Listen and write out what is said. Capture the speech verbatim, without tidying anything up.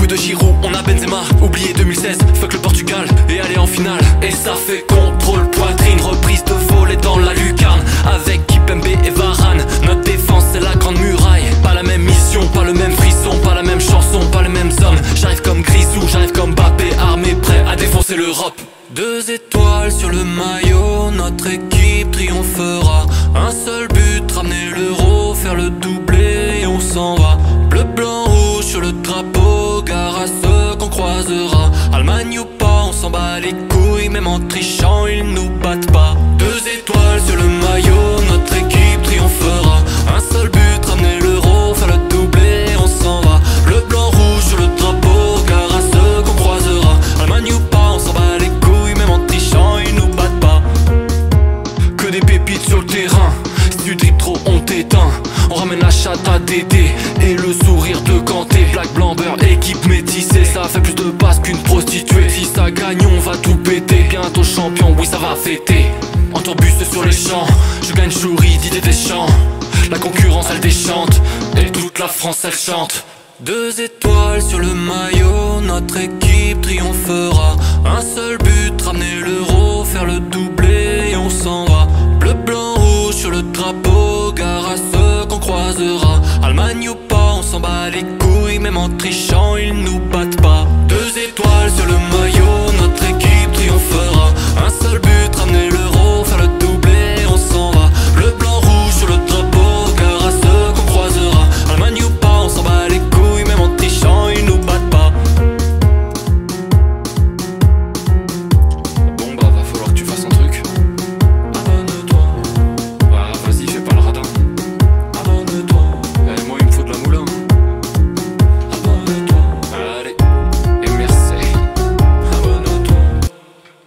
de Giroud, on a Benzema. Oublié deux mille seize, fuck le Portugal et aller en finale. Et ça fait contrôle poitrine, reprise de volet dans la lucarne avec Kipembe et Varane. Notre défense c'est la grande muraille. Pas la même mission, pas le même frisson, pas la même chanson, pas les mêmes hommes. J'arrive comme Grisou, j'arrive comme Mbappé, armé prêt à défoncer l'Europe. Deux étoiles sur le maillot, notre équipe triomphera. Un seul but, ramener l'euro, faire le doublé et on s'en va. Bleu, blanc, rouge sur le drapeau, gare à ceux qu'on croisera. Allemagne ou pas, on s'en bat les couilles, même en trichant ils nous battent pas. Deux étoiles sur le maillot, notre équipe triomphera. Un seul but, ramener l'euro, faire le doublé et on s'en va. Bleu, blanc, rouge sur le drapeau, gare à ceux qu'on croisera. Allemagne ou pas, on s'en bat les couilles, même en trichant ils nous battent pas. Que des pépites sur le terrain, si tu dribbles trop on t'éteint. On ramène la chatte à Dédé et le sourire de Kanté. Black, blanc, beurre, équipe métissée, ça fait plus de passes qu'une prostituée. Si ça gagne on va tout péter, bientôt champion, oui ça va fêter. En tourbus sur les champs, je gagne chouris d'idées des champs. La concurrence elle déchante, et toute la France elle chante. Deux étoiles sur le maillot, notre équipe triomphera. Un seul but, ramener l'euro, faire le doublé et on s'en va. Bleu, blanc, rouge sur le drapeau, gare à ceux qu'on croisera. Allemagne ou pas, on s'en bat les couilles, même en trichant ils nous battent pas. Deux étoiles sur le maillot, notre équipe triomphera. Un seul but, ramener l'euro,